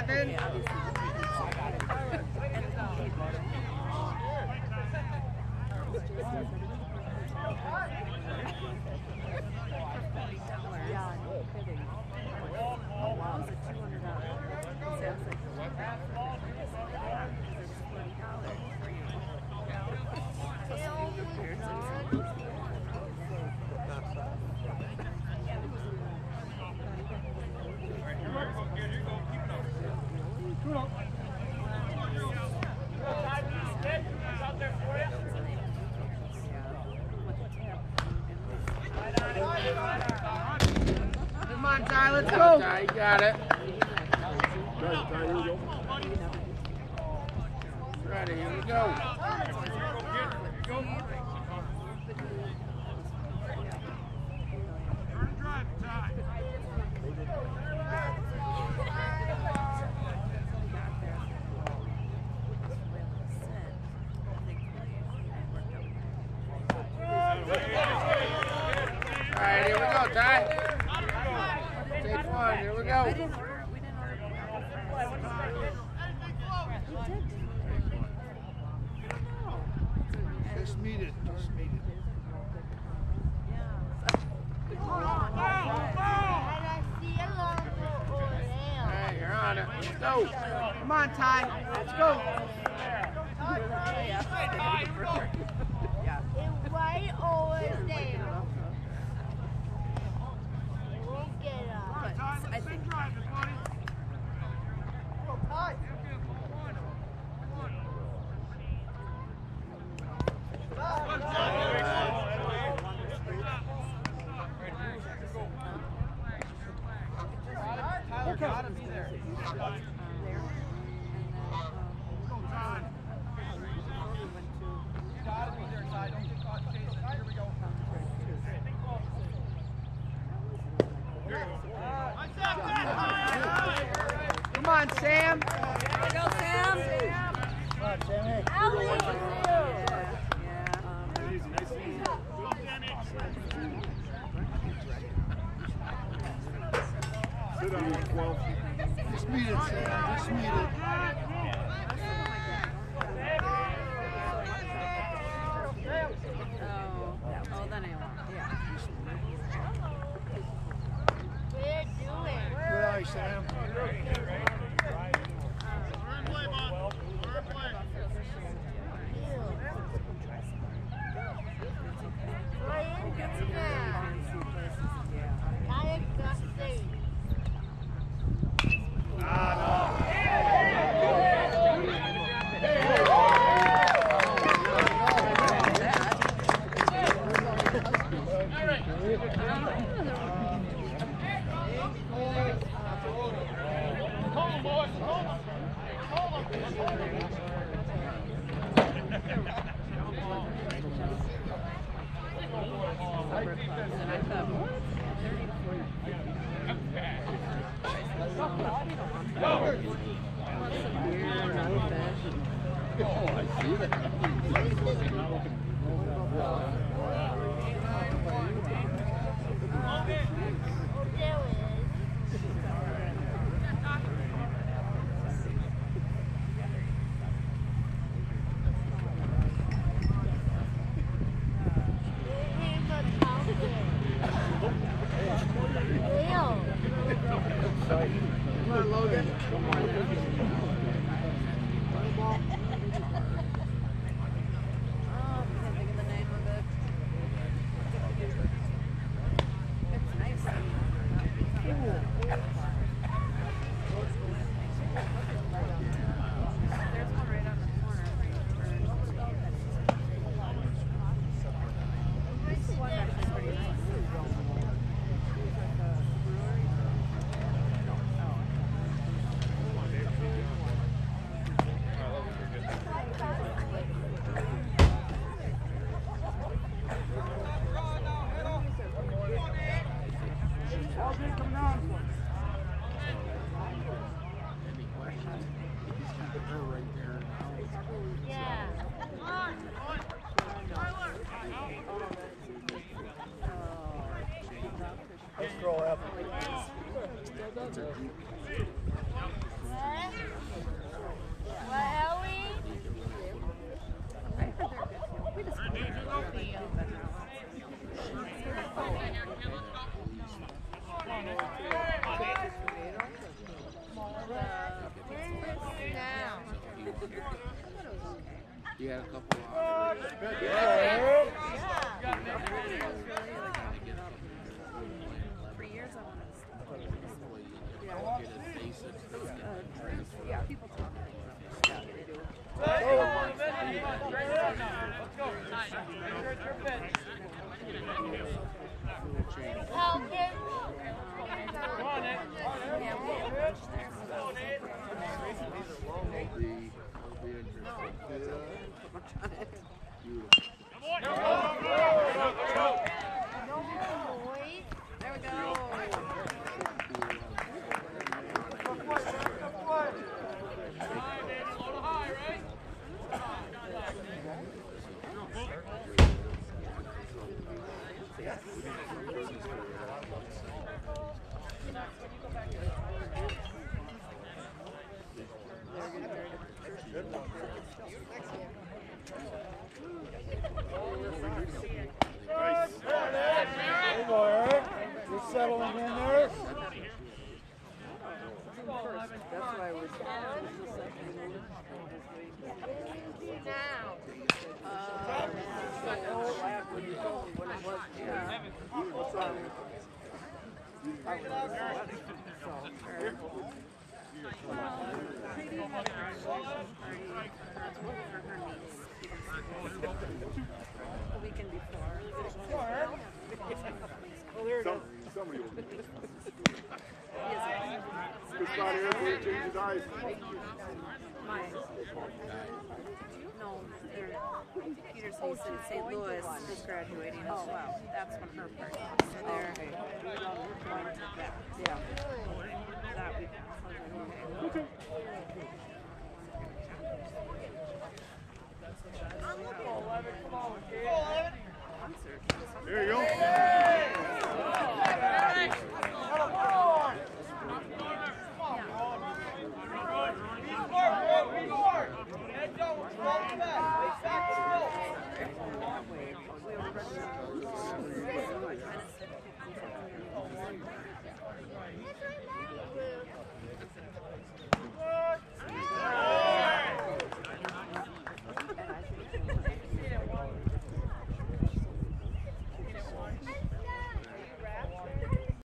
Kevin. Come on, Ty, let's go. Ty, you got it. Ready, here we go. All right, here we go, Ty. Take one, here we go. Just meet it. Just meet it. Hey, you're on it. Let's go. Come on, Ty. Let's go. Right over there. Won't get up. I think. Gotta be there. Come on, Sam. Go, Sam. Sit down, 12. Just meet it, Sam. Just meet it. Oh, then I won't. Yeah. Good eye, Sam. You had a couple offers. For years I wanted Yeah. people talk. Help him. Boys. There we go. Nice. There you go, Eric. You're settling in there. The weekend before. Somebody will. Good spot here for you to change his eyes. Mine. No, they're Peter's niece in St. Louis is graduating. Oh, wow. That's when her party is. So they're going to that. Yeah. That weekend. So I was like, okay.